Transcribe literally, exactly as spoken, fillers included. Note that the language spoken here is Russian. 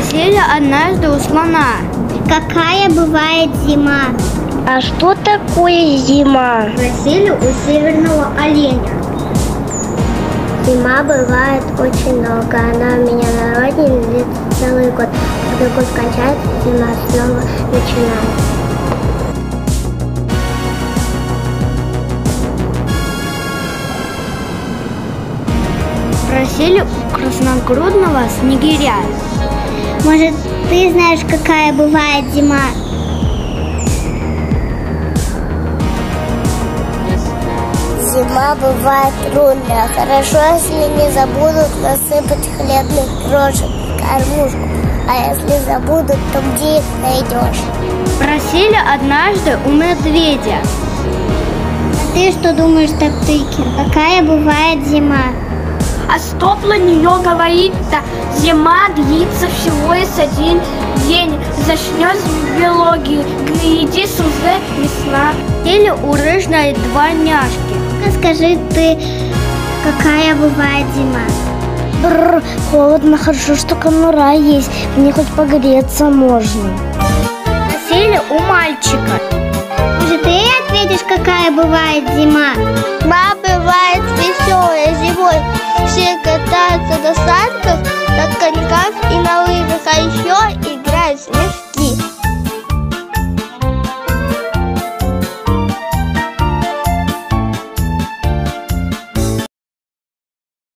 Спросили однажды у слона: какая бывает зима? А что такое зима? Спросили у северного оленя. Зима бывает очень долго. Она у меня на родине длится целый год. Когда год кончается, зима снова начинается. Спросили у красногрудного снегиря: может, ты знаешь, какая бывает зима? Зима бывает трудная. Хорошо, если не забудут насыпать хлебных крошек в кормушку. А если забудут, то где их найдешь? Спросили однажды у медведя: а ты что думаешь, Топтыгин, какая бывает зима? А что про нее говорит-то? Зима длится всего лишь один день. Зачнешь в биологии, глядишь, уже весна. Или у рыжной дворняжки: скажи ты, какая бывает зима? Бррр, холодно, хорошо, что конура есть. Мне хоть погреться можно. Спросили у мальчика: может, ты ответишь, какая бывает зима? Зима бывает веселая зимой. Все катаются на санках, на коньках и на лыжах. А еще